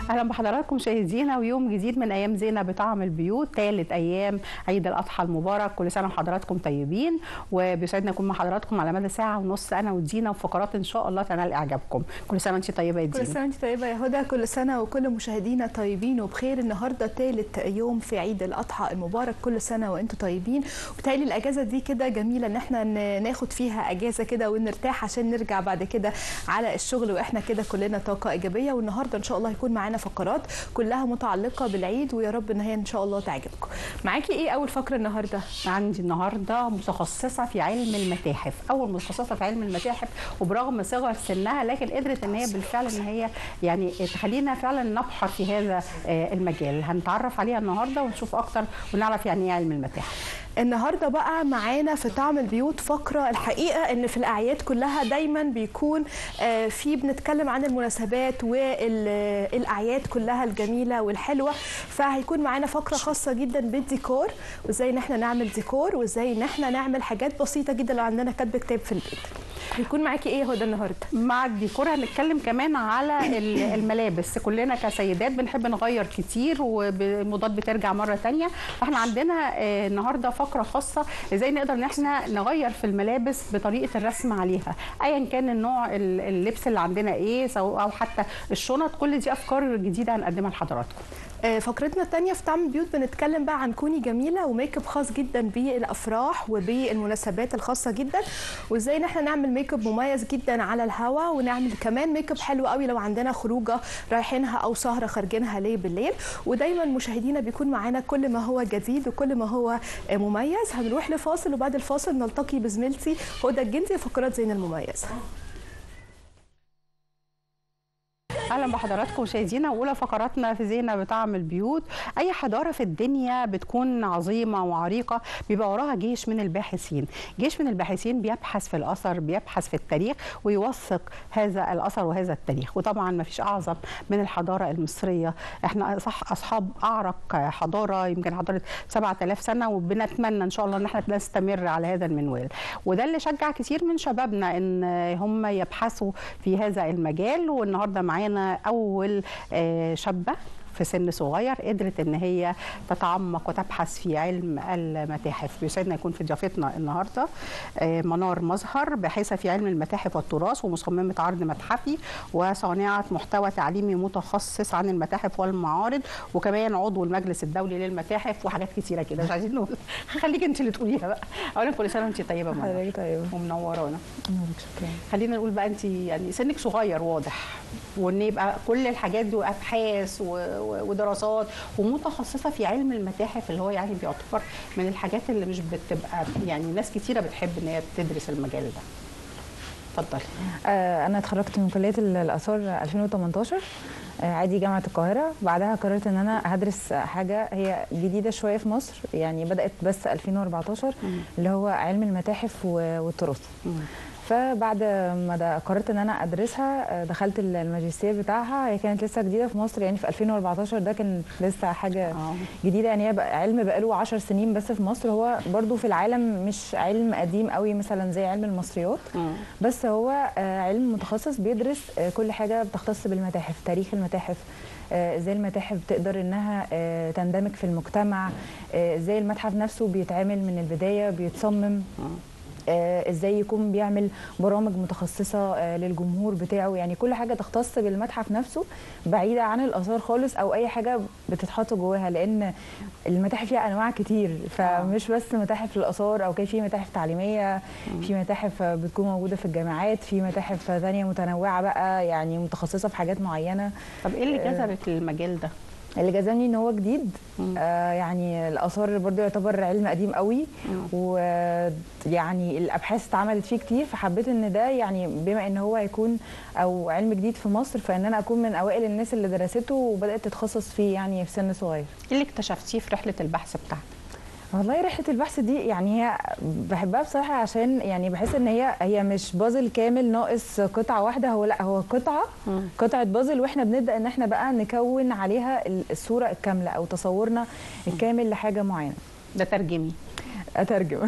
اهلا بحضراتكم مشاهدينا ويوم جديد من ايام زينه بطعم البيوت، ثالث ايام عيد الاضحى المبارك. كل سنه وحضراتكم طيبين، وبيسعدنا اكون مع حضراتكم على مدى ساعه ونص انا ودينا وفقرات ان شاء الله تنال اعجابكم. كل سنه وانت طيبه يا دينا. كل سنه وانت طيبه يا هدى، كل سنه وكل مشاهدينا طيبين وبخير. النهارده ثالث يوم في عيد الاضحى المبارك، كل سنه وانتم طيبين. وبالتالي الاجازه دي كده جميله ان احنا ناخد فيها اجازه كده ونرتاح عشان نرجع بعد كده على الشغل واحنا كده كلنا طاقه ايجابيه. والنهارده ان شاء الله هيكون معانا فقرات كلها متعلقه بالعيد، ويا رب ان هي ان شاء الله تعجبكم. معاكي ايه اول فقره النهارده؟ عندي النهارده متخصصه في علم المتاحف، اول متخصصه في علم المتاحف، وبرغم صغر سنها لكن قدرت ان هي بالفعل ان هي يعني تخلينا فعلا نبحر في هذا المجال. هنتعرف عليها النهارده ونشوف اكتر ونعرف يعني ايه علم المتاحف. النهارده بقى معانا في طعم البيوت فقره، الحقيقه ان في الاعياد كلها دايما بيكون في بنتكلم عن المناسبات والاعياد كلها الجميله والحلوه، فهيكون معانا فقره خاصه جدا بالديكور وازاي ان احنا نعمل ديكور وازاي ان احنا نعمل حاجات بسيطه جدا لو عندنا كتب كتاب في البيت. هيكون معاكي ايه هدى النهارده؟ مع الديكور هنتكلم كمان على الملابس. كلنا كسيدات بنحب نغير كتير والموضات بترجع مره ثانيه، فاحنا عندنا النهارده فقره خاصه ازاي نقدر ان احنا نغير في الملابس بطريقه الرسم عليها، ايا كان النوع اللبس اللي عندنا ايه او حتى الشنط. كل دي افكار جديده هنقدمها لحضراتكم. فقرتنا الثانيه في طعم البيوت بنتكلم بقى عن كوني جميله وميك اب خاص جدا بالافراح وبالمناسبات الخاصه جدا، وازاي ان احنا نعمل ميك اب مميز جدا على الهواء، ونعمل كمان ميك اب حلو قوي لو عندنا خروجه رايحينها او سهره خارجينها ليه بالليل. ودايما مشاهدينا بيكون معانا كل ما هو جديد وكل ما هو مميز. هنروح لفاصل وبعد الفاصل نلتقي بزميلتي هدى الجندي فقرات زينه المميزه. اهلا بحضراتكم مشاهدينا، واولى فقراتنا في زينه بطعم البيوت. اي حضاره في الدنيا بتكون عظيمه وعريقه بيبقى وراها جيش من الباحثين. جيش من الباحثين بيبحث في الاثر، بيبحث في التاريخ ويوثق هذا الاثر وهذا التاريخ. وطبعا ما فيش اعظم من الحضاره المصريه. احنا اصحاب اعرق حضاره، يمكن حضاره 7000 سنه، وبنتمنى ان شاء الله ان احنا نستمر على هذا المنوال. وده اللي شجع كثير من شبابنا ان هم يبحثوا في هذا المجال. والنهارده معانا أول شابة في سن صغير قدرت ان هي تتعمق وتبحث في علم المتاحف. بيسعدنا يكون في ضيافتنا النهارده منار مظهر، باحثه في علم المتاحف والتراث ومصممه عرض متحفي وصانعه محتوى تعليمي متخصص عن المتاحف والمعارض، وكمان عضو المجلس الدولي للمتاحف وحاجات كتيره كده مش عايزين نقول. خليك انت اللي تقوليها بقى. اولا كل سنه وانت طيبه منار. حضرتك طيبه ومنورانا. خلينا نقول بقى انت يعني سنك صغير واضح، وان يبقى كل الحاجات دي ابحاث ودراسات ومتخصصه في علم المتاحف اللي هو يعني بيعتبر من الحاجات اللي مش بتبقى يعني ناس كتيره بتحب ان هي تدرس المجال ده. اتفضلي. انا اتخرجت من كليه الاثار 2018 عادي جامعه القاهره. بعدها قررت ان انا هدرس حاجه هي جديده شويه في مصر، يعني بدات بس 2014 اللي هو علم المتاحف والتراث. فبعد ما قررت ان انا ادرسها دخلت الماجستير بتاعها. هي كانت لسه جديده في مصر، يعني في 2014 ده كان لسه حاجه جديده، يعني هي علم بقاله 10 سنين بس في مصر. هو برضو في العالم مش علم قديم قوي مثلا زي علم المصريات، بس هو علم متخصص بيدرس كل حاجه بتختص بالمتاحف، تاريخ المتاحف، ازاي المتاحف تقدر انها تندمج في المجتمع، ازاي المتحف نفسه بيتعامل من البدايه بيتصمم، ازاي يكون بيعمل برامج متخصصه للجمهور بتاعه. يعني كل حاجه تختص بالمتحف نفسه بعيده عن الاثار خالص او اي حاجه بتتحط جواها، لان المتاحف فيها انواع كتير، فمش بس متاحف للاثار او كان في متاحف تعليميه، في متاحف بتكون موجوده في الجامعات، في متاحف ثانيه متنوعه بقى يعني متخصصه في حاجات معينه. طب ايه اللي جذبك للمجال ده؟ اللي جذبني ان هو جديد. يعني الاثار برضو يعتبر علم قديم قوي، ويعني الابحاث اتعملت فيه كتير، فحبيت ان ده يعني بما ان هو هيكون او علم جديد في مصر، فان انا اكون من اوائل الناس اللي درسته وبدات تتخصص فيه يعني في سن صغير. ايه اللي اكتشفتيه في رحله البحث بتاعتك؟ والله رحله البحث دي يعني هي بحبها بصراحه، عشان يعني بحس ان هي مش بازل كامل ناقص قطعه واحده، هو لا هو قطعه بازل، واحنا بنبدا ان احنا بقى نكون عليها الصوره الكامله او تصورنا الكامل لحاجه معينه. ده ترجمي؟ اترجم.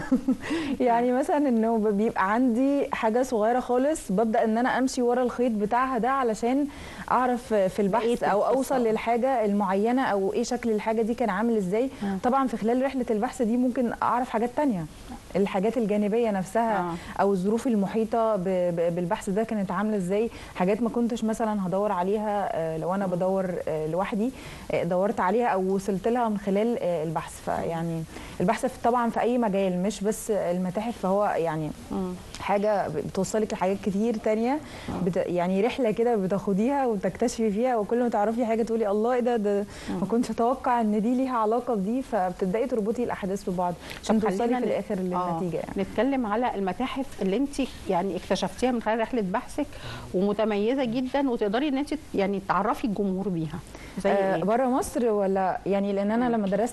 يعني مثلا انه بيبقى عندي حاجه صغيره خالص ببدا ان انا امشي ورا الخيط بتاعها ده علشان اعرف في البحث او اوصل للحاجه المعينه او ايه شكل الحاجه دي كان عامل ازاي. طبعا في خلال رحله البحث دي ممكن اعرف حاجات تانية، الحاجات الجانبيه نفسها او الظروف المحيطه بالبحث ده كانت عامله ازاي، حاجات ما كنتش مثلا هدور عليها لو انا بدور لوحدي دورت عليها او وصلت لها من خلال البحث. فيعني البحث طبعا في اي مجال مش بس المتاحف، فهو يعني حاجه بتوصلك لحاجات كتير تانية، يعني رحله كده بتاخديها وتكتشفي فيها، وكل ما تعرفي حاجه تقولي الله ايه ده ما كنتش اتوقع ان دي ليها علاقه بدي، فبتبداي تربطي الاحداث ببعض عشان توصلي في الاخر للنتيجه. يعني نتكلم على المتاحف اللي انت يعني اكتشفتيها من خلال رحله بحثك ومتميزه جدا وتقدري ان انت يعني تعرفي الجمهور بيها. زي ايه؟ بره مصر ولا يعني؟ لان انا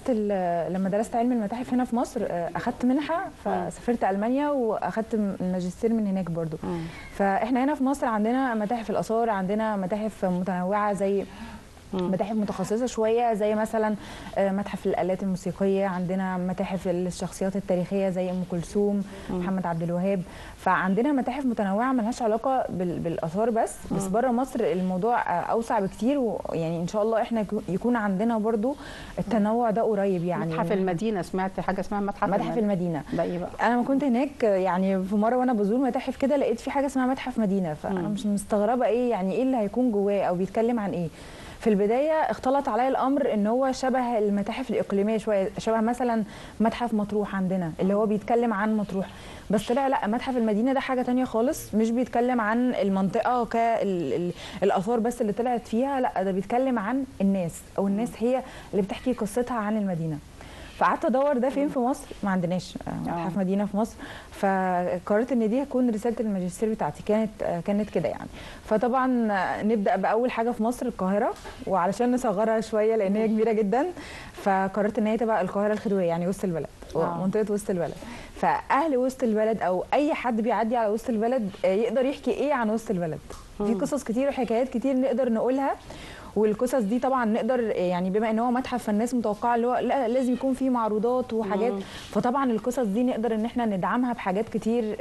لما درست علم المتاحف هنا في مصر اخدت منحه فسافرت المانيا واخدت الماجستير من هناك برضو. فاحنا هنا في مصر عندنا متاحف الاثار، عندنا متاحف متنوعه زي متاحف متخصصه شويه زي مثلا متحف الالات الموسيقيه، عندنا متاحف الشخصيات التاريخيه زي ام كلثوم، محمد عبد الوهاب. فعندنا متاحف متنوعه ملهاش علاقه بالاثار بس بره مصر الموضوع اوسع بكتير، ويعني ان شاء الله احنا يكون عندنا برضو التنوع ده قريب. يعني متحف المدينه، سمعت حاجه اسمها متحف المدينه ده ايه بقى؟ انا ما كنت هناك يعني في مره وانا بزور متاحف كده لقيت في حاجه اسمها متحف مدينه، فانا مش مستغربه ايه يعني ايه اللي هيكون جواه او بيتكلم عن ايه. في البدايه اختلط عليا الامر ان هو شبه المتاحف الاقليميه شويه، شبه مثلا متحف مطروح عندنا اللي هو بيتكلم عن مطروح، بس طلع لا، متحف المدينه ده حاجه تانية خالص، مش بيتكلم عن المنطقه كالاثار بس اللي طلعت فيها، لا ده بيتكلم عن الناس، او الناس هي اللي بتحكي قصتها عن المدينه. فقعدت ادور ده فين في مصر، ما عندناش متحف مدينه في مصر، فقررت ان دي هتكون رساله الماجستير بتاعتي، كانت كده يعني. فطبعا نبدا باول حاجه في مصر القاهره، وعلشان نصغرها شويه لان هي كبيره جدا فقررت ان هي تبقى القاهره الخديويه، يعني وسط البلد، منطقه وسط البلد. فاهل وسط البلد او اي حد بيعدي على وسط البلد يقدر يحكي ايه عن وسط البلد. في قصص كتير وحكايات كتير نقدر نقولها، والقصص دي طبعا نقدر يعني بما ان هو متحف فالناس متوقعه اللي هو لا لازم يكون فيه معروضات وحاجات، فطبعا القصص دي نقدر ان احنا ندعمها بحاجات كتير.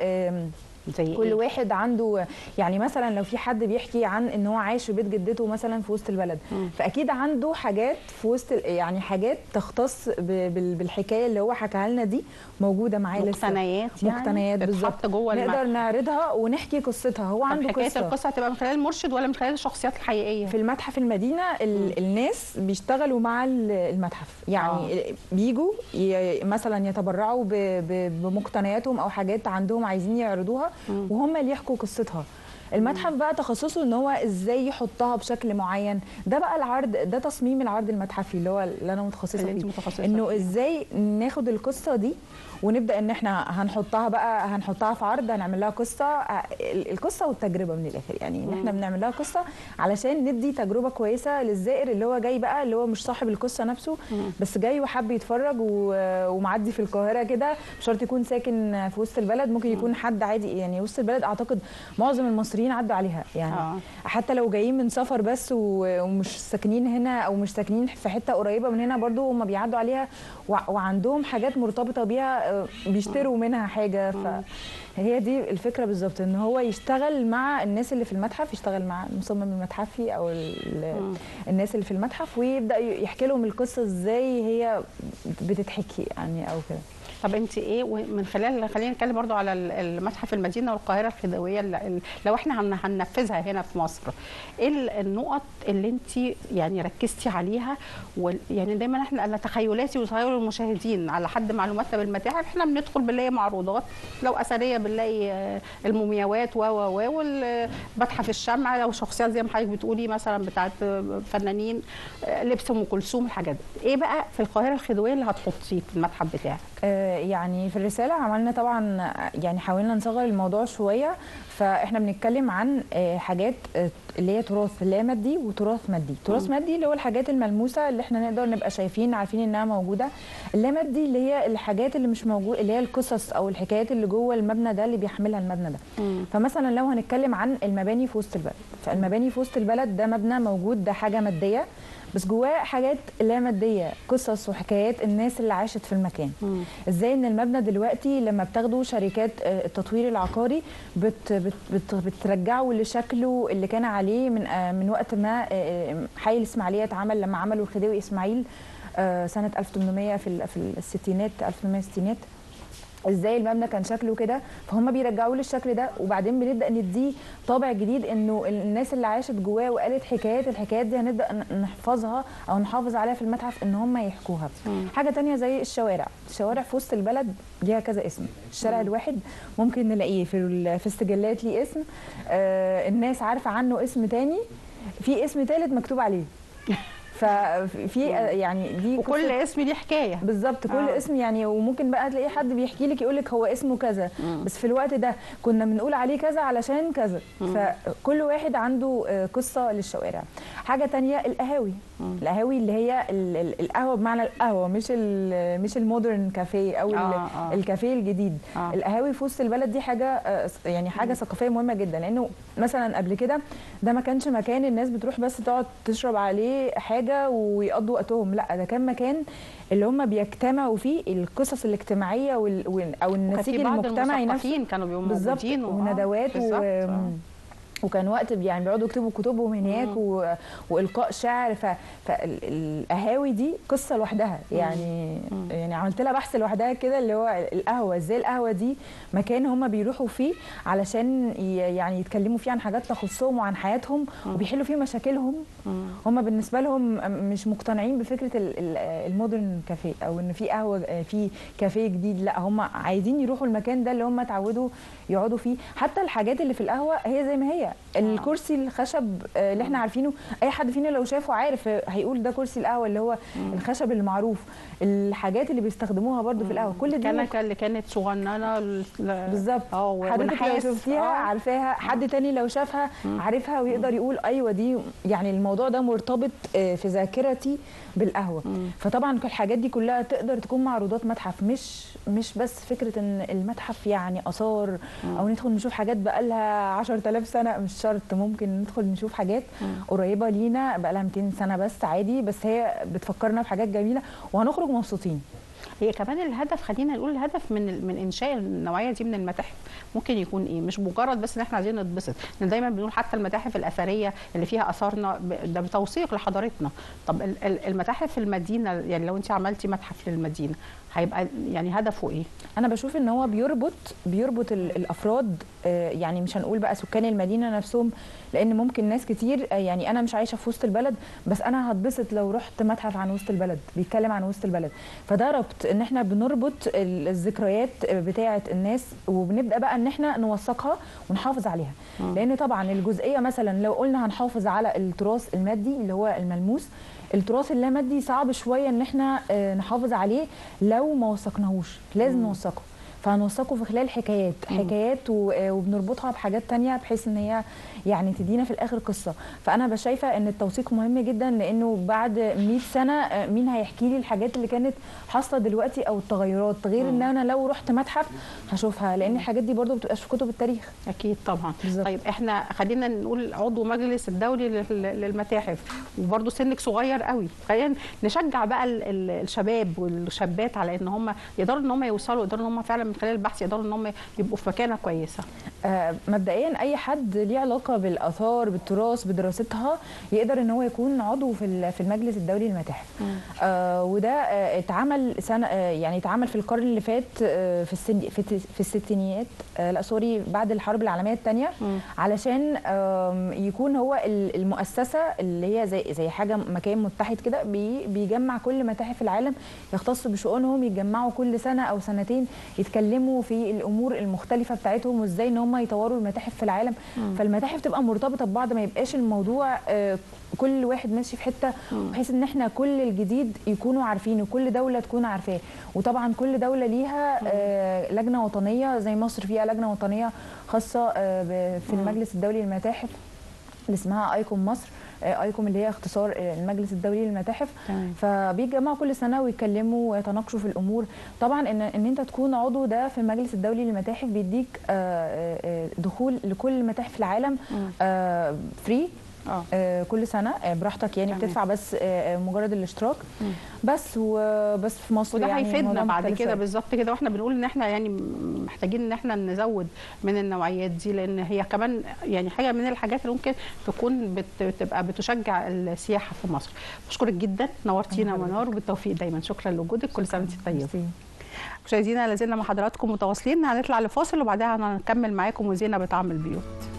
زي كل واحد عنده يعني مثلا لو في حد بيحكي عن ان هو عايش في بيت جدته مثلا في وسط البلد، فاكيد عنده حاجات في وسط يعني حاجات تختص بالحكايه اللي هو حكاها لنا دي موجوده معاه لسه، مقتنيات بالظبط نقدر نعرضها ونحكي قصتها. هو عنده حكايه القصه هتبقى من خلال المرشد ولا من خلال الشخصيات الحقيقيه؟ في المتحف المدينه الناس بيشتغلوا مع المتحف، يعني بيجوا مثلا يتبرعوا بمقتنياتهم او حاجات عندهم عايزين يعرضوها وهم اللي يحكوا قصتها. المتحف بقى تخصصه ان هو ازاي يحطها بشكل معين، ده بقى العرض، ده تصميم العرض المتحفي اللي هو اللي انا متخصصه فيه، انه ازاي ناخد القصه دي ونبدا ان احنا هنحطها في عرض، هنعمل لها القصه والتجربه من الاخر، يعني ان احنا بنعمل لها قصه علشان ندي تجربه كويسه للزائر اللي هو جاي بقى، اللي هو مش صاحب القصه نفسه بس جاي وحب يتفرج ومعدي في القاهره كده، مش شرط يكون ساكن في وسط البلد، ممكن يكون حد عادي. يعني وسط البلد اعتقد معظم المصريين عدوا عليها يعني حتى لو جايين من سفر بس ومش ساكنين هنا او مش ساكنين في حته قريبه من هنا، برضو هم بيعدوا عليها وعندهم حاجات مرتبطه بيها بيشتروا منها حاجه. فهي دي الفكره بالظبط، ان هو يشتغل مع الناس اللي في المتحف، يشتغل مع المصمم المتحفي او الناس اللي في المتحف، ويبدا يحكي لهم القصه ازاي هي بتتحكي يعني او كده. طب انت ايه من خلال، خلينا نتكلم برضو على المتحف المدينه والقاهره الخديويه لو احنا هننفذها هنا في مصر، ايه النقط اللي انت يعني ركزتي عليها؟ يعني دايما انا تخيلاتي وتخيل المشاهدين على حد معلوماتنا بالمتاحف، احنا بندخل بنلاقي معروضات، لو اثريه بنلاقي المومياوات والمتحف الشمع، لو شخصيات زي ما حضرتك بتقولي مثلا بتاعت فنانين، لبس ام كلثوم، الحاجات دي. ايه بقى في القاهره الخديويه اللي هتحطيه في المتحف بتاعك؟ يعني في الرساله عملنا طبعا يعني حاولنا نصغر الموضوع شويه، فاحنا بنتكلم عن حاجات اللي هي تراث لا مادي وتراث مادي. تراث مادي اللي هو الحاجات الملموسه اللي احنا نقدر نبقى شايفين عارفين انها موجوده. اللا مادي اللي هي الحاجات اللي مش موجوده، اللي هي القصص او الحكايات اللي جوه المبنى ده اللي بيحملها المبنى ده. فمثلا لو هنتكلم عن المباني في وسط البلد، فالمباني في وسط البلد ده مبنى موجود، ده حاجه ماديه بس جواه حاجات لا ماديه، قصص وحكايات الناس اللي عاشت في المكان. ازاي ان المبنى دلوقتي لما بتاخدوا شركات التطوير العقاري بترجعوا لشكله اللي كان عليه من وقت ما حي الاسماعيليه اتعمل، لما عملوا الخديوي اسماعيل سنه 1800 في الستينات، 1860. ازاي المبنى كان شكله كده، فهم بيرجعوا لي الشكل ده، وبعدين بنبدا نديه طابع جديد انه الناس اللي عاشت جواه وقالت الحكايات دي هنبدا نحفظها او نحافظ عليها في المتحف ان هم يحكوها. حاجه تانية زي الشوارع في وسط البلد ليها كذا اسم. الشارع الواحد ممكن نلاقيه في السجلات ليه اسم، الناس عارفه عنه اسم تاني، في اسم تالت مكتوب عليه. ففي يعني دي وكل اسم ليه حكايه بالظبط، كل اسم يعني، وممكن بقى تلاقي حد بيحكي لك يقول لك هو اسمه كذا بس في الوقت ده كنا بنقول عليه كذا علشان كذا. فكل واحد عنده قصه للشوارع. حاجه تانية القهاوي اللي هي القهوه بمعنى القهوه، مش المودرن كافيه او الكافيه الجديد. القهاوي في وسط البلد دي حاجه يعني حاجه ثقافيه مهمه جدا، لانه مثلا قبل كده ده ما كانش مكان الناس بتروح بس تقعد تشرب عليه حاجه ويقضوا وقتهم، لا ده كان مكان اللي هم بيجتمعوا فيه القصص الاجتماعيه او النسيج المجتمعي نفسه. كانوا بيبقوا موجودين وندوات وكان وقت يعني بيقعدوا يكتبوا كتبهم هناك والقاء شعر. فالقهاوي دي قصه لوحدها يعني عملت لها بحث لوحدها كده، اللي هو القهوه، ازاي القهوه دي مكان هم بيروحوا فيه علشان يعني يتكلموا فيه عن حاجات تخصهم وعن حياتهم وبيحلوا فيه مشاكلهم. هم بالنسبه لهم مش مقتنعين بفكره المودرن كافيه او ان في قهوه في كافيه جديد، لا هم عايزين يروحوا المكان ده اللي هم اتعودوا يقعدوا فيه. حتى الحاجات اللي في القهوه هي زي ما هي، الكرسي الخشب اللي احنا عارفينه، اي حد فينا لو شافه عارف هيقول ده كرسي القهوه اللي هو الخشب المعروف. الحاجات اللي بيستخدموها برضو في القهوه كل دي اللي كانت صغننه بالظبط، حضرتك لو شفتيها عارفاها، حد تاني لو شافها عارفها ويقدر يقول ايوه دي، يعني الموضوع ده مرتبط في ذاكرتي بالقهوه. فطبعا الحاجات دي كلها تقدر تكون معروضات متحف، مش بس فكره ان المتحف يعني اثار او ندخل نشوف حاجات بقى لها 10,000 سنه، مش شرط، ممكن ندخل نشوف حاجات قريبه لينا بقى لها 200 سنه بس عادي، بس هي بتفكرنا بحاجات جميله وهنخرج مبسوطين. هي كمان الهدف، خلينا نقول الهدف من انشاء النوعيه دي من المتاحف ممكن يكون ايه؟ مش مجرد بس ان احنا عايزين نتبسط، لان دايما بنقول حتى المتاحف الاثريه اللي فيها اثارنا ده بتوثيق لحضارتنا. طب المتاحف في المدينه، يعني لو انت عملتي متحف للمدينه هيبقى يعني هدفه ايه؟ انا بشوف ان هو بيربط الافراد، يعني مش هنقول بقى سكان المدينه نفسهم، لان ممكن ناس كتير يعني انا مش عايشه في وسط البلد بس انا هتبسط لو رحت متحف عن وسط البلد بيتكلم عن وسط البلد. فده ربط ان احنا بنربط الذكريات بتاعه الناس وبنبدا بقى ان احنا نوثقها ونحافظ عليها. لان طبعا الجزئيه مثلا لو قلنا هنحافظ على التراث المادي اللي هو الملموس، التراث اللامادي صعب شويه ان احنا نحافظ عليه لو ما وثقناهوش، لازم نوثقه. فهنوثقه في خلال حكايات وبنربطها بحاجات تانية بحيث ان هي يعني تدينا في الاخر قصه. فانا شايفه ان التوثيق مهم جدا، لانه بعد 100 سنه مين هيحكي لي الحاجات اللي كانت حاصله دلوقتي او التغيرات، غير ان انا لو رحت متحف هشوفها، لان الحاجات دي برضو بتبقاش في كتب التاريخ. اكيد طبعا. بالزبط. طيب احنا خلينا نقول عضو مجلس الدولي للمتاحف وبرضو سنك صغير قوي، خلينا نشجع بقى الشباب والشابات على ان هم يقدروا ان هم يوصلوا، يقدروا ان هم فعلا من خلال البحث يقدروا ان هم يبقوا في مكانه كويسه. مبدئيا اي حد ليه علاقه بالاثار بالتراث بدراستها يقدر ان هو يكون عضو في المجلس الدولي للمتاحف. وده اتعمل سنه، يعني اتعمل في القرن اللي فات في الستينيات، لا سوري، بعد الحرب العالميه الثانيه، علشان يكون هو المؤسسه اللي هي زي حاجه مكان متحد كده بيجمع كل متاحف العالم يختص بشؤونهم، يتجمعوا كل سنه او سنتين يتكلموا في الامور المختلفه بتاعتهم وازاي ان هم يطوروا المتاحف في العالم. فالمتاحف تبقى مرتبطه ببعض، ما يبقاش الموضوع كل واحد ماشي في حته، بحيث ان احنا كل الجديد يكونوا عارفينه، كل دوله تكون عارفاه. وطبعا كل دوله ليها لجنه وطنيه، زي مصر فيها لجنه وطنيه خاصه في المجلس الدولي للمتاحف اللي اسمها ايكوم مصر، ايكوم اللي هي اختصار المجلس الدولي للمتاحف. فبيتجمعوا كل سنه ويتكلموا ويتناقشوا في الامور. طبعا ان انت تكون عضو ده في المجلس الدولي للمتاحف بيديك دخول لكل متاحف العالم فري، كل سنه براحتك يعني، بتدفع بس مجرد الاشتراك بس، وبس في مصر وده يعني هيفيدنا بعد كده بالظبط كده. واحنا بنقول ان احنا يعني محتاجين ان احنا نزود من النوعيات دي، لان هي كمان يعني حاجه من الحاجات اللي ممكن تكون بتبقى بتشجع السياحه في مصر. بشكرك جدا، نورتينا منار، وبالتوفيق دايما. شكرا لوجودك، كل سنه وانت طيبه. مشاهدينا لازلنا مع حضراتكم متواصلين، هنطلع لفاصل وبعدها هنكمل معاكم وزينه بطعم البيوت.